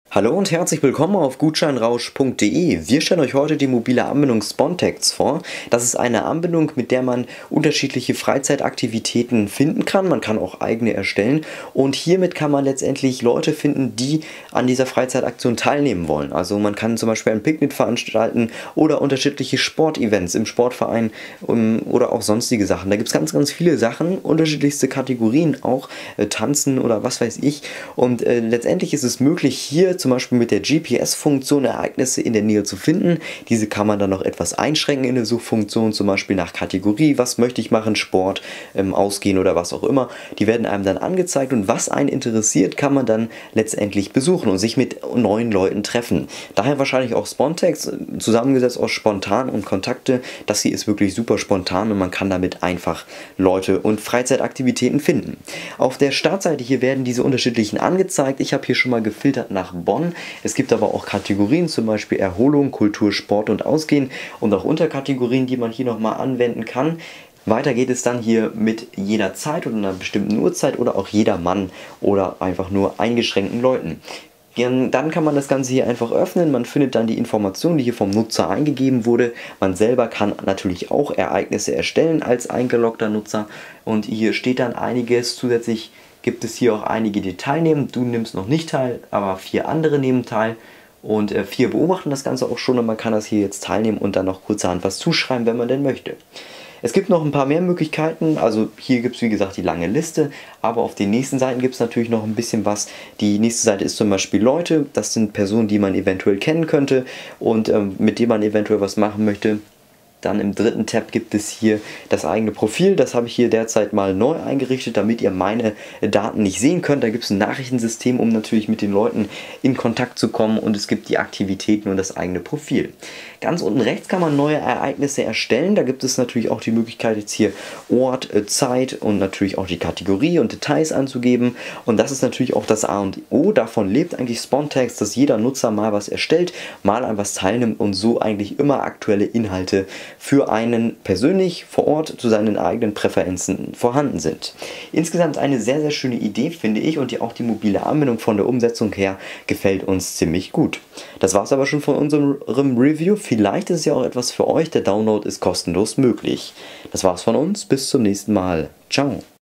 Hallo und herzlich willkommen auf gutscheinrausch.de. Wir stellen euch heute die mobile Anbindung Spontex vor. Das ist eine Anbindung, mit der man unterschiedliche Freizeitaktivitäten finden kann. Man kann auch eigene erstellen und hiermit kann man letztendlich Leute finden, die an dieser Freizeitaktion teilnehmen wollen. Also man kann zum Beispiel ein Picknick veranstalten oder unterschiedliche Sportevents im Sportverein oder auch sonstige Sachen. Da gibt es ganz, ganz viele Sachen, unterschiedlichste Kategorien auch, Tanzen oder was weiß ich. Und letztendlich ist es möglich, hier zum Beispiel mit der GPS-Funktion Ereignisse in der Nähe zu finden. Diese kann man dann noch etwas einschränken in der Suchfunktion, zum Beispiel nach Kategorie, was möchte ich machen, Sport, Ausgehen oder was auch immer. Die werden einem dann angezeigt und was einen interessiert, kann man dann letztendlich besuchen und sich mit neuen Leuten treffen. Daher wahrscheinlich auch Spontex, zusammengesetzt aus spontan und Kontakte. Das hier ist wirklich super spontan und man kann damit einfach Leute und Freizeitaktivitäten finden. Auf der Startseite hier werden diese unterschiedlichen angezeigt. Ich habe hier schon mal gefiltert nach Bonn. Es gibt aber auch Kategorien, zum Beispiel Erholung, Kultur, Sport und Ausgehen und auch Unterkategorien, die man hier nochmal anwenden kann. Weiter geht es dann hier mit jeder Zeit oder einer bestimmten Uhrzeit oder auch jeder Mann oder einfach nur eingeschränkten Leuten. Dann kann man das Ganze hier einfach öffnen, man findet dann die Information, die hier vom Nutzer eingegeben wurde. Man selber kann natürlich auch Ereignisse erstellen als eingeloggter Nutzer und hier steht dann einiges. Zusätzlich gibt es hier auch einige, die teilnehmen. Du nimmst noch nicht teil, aber 4 andere nehmen teil und 4 beobachten das Ganze auch schon und man kann das hier jetzt teilnehmen und dann noch kurzerhand was zuschreiben, wenn man denn möchte. Es gibt noch ein paar mehr Möglichkeiten, also hier gibt es wie gesagt die lange Liste, aber auf den nächsten Seiten gibt es natürlich noch ein bisschen was. Die nächste Seite ist zum Beispiel Leute, das sind Personen, die man eventuell kennen könnte und mit denen man eventuell was machen möchte. Dann im dritten Tab gibt es hier das eigene Profil. Das habe ich hier derzeit mal neu eingerichtet, damit ihr meine Daten nicht sehen könnt. Da gibt es ein Nachrichtensystem, um natürlich mit den Leuten in Kontakt zu kommen. Und es gibt die Aktivitäten und das eigene Profil. Ganz unten rechts kann man neue Ereignisse erstellen. Da gibt es natürlich auch die Möglichkeit, jetzt hier Ort, Zeit und natürlich auch die Kategorie und Details anzugeben. Und das ist natürlich auch das A und O. Davon lebt eigentlich Spontex, dass jeder Nutzer mal was erstellt, mal an was teilnimmt und so eigentlich immer aktuelle Inhalte für einen persönlich vor Ort zu seinen eigenen Präferenzen vorhanden sind. Insgesamt eine sehr, sehr schöne Idee, finde ich, und auch die mobile Anbindung von der Umsetzung her gefällt uns ziemlich gut. Das war es aber schon von unserem Review. Vielleicht ist es ja auch etwas für euch. Der Download ist kostenlos möglich. Das war's von uns. Bis zum nächsten Mal. Ciao.